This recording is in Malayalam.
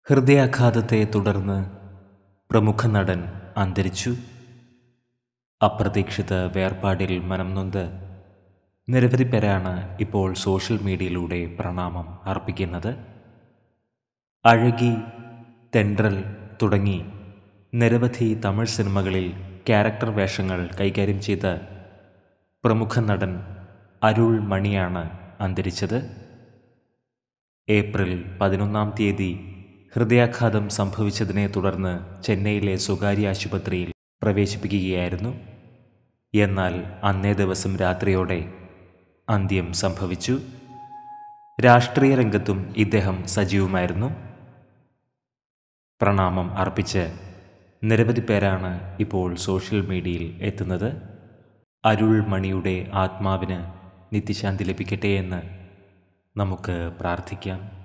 ഹൃദയാഘാതത്തെ തുടർന്ന് പ്രമുഖ നടൻ അന്തരിച്ചു. അപ്രതീക്ഷിത വേർപാടിൽ മനം നൊന്ത് നിരവധി പേരാണ് ഇപ്പോൾ സോഷ്യൽ മീഡിയയിലൂടെ പ്രണാമം അർപ്പിക്കുന്നത്. അഴകി, തെൻട്രൽ തുടങ്ങി നിരവധി തമിഴ് സിനിമകളിൽ ക്യാരക്ടർ വേഷങ്ങൾ കൈകാര്യം ചെയ്ത പ്രമുഖ നടൻ അരുൾ മണിയാണ് അന്തരിച്ചത്. ഏപ്രിൽ 11 ഹൃദയാഘാതം സംഭവിച്ചതിനെ തുടർന്ന് ചെന്നൈയിലെ സ്വകാര്യ ആശുപത്രിയിൽ പ്രവേശിപ്പിക്കുകയായിരുന്നു. എന്നാൽ അന്നേ ദിവസം രാത്രിയോടെ അന്ത്യം സംഭവിച്ചു. രാഷ്ട്രീയ രംഗത്തും ഇദ്ദേഹം സജീവമായിരുന്നു. പ്രണാമം അർപ്പിച്ച് നിരവധി പേരാണ് ഇപ്പോൾ സോഷ്യൽ മീഡിയയിൽ എത്തുന്നത്. അരുൾ മണിയുടെ ആത്മാവിന് നിത്യശാന്തി ലഭിക്കട്ടെ എന്ന് നമുക്ക് പ്രാർത്ഥിക്കാം.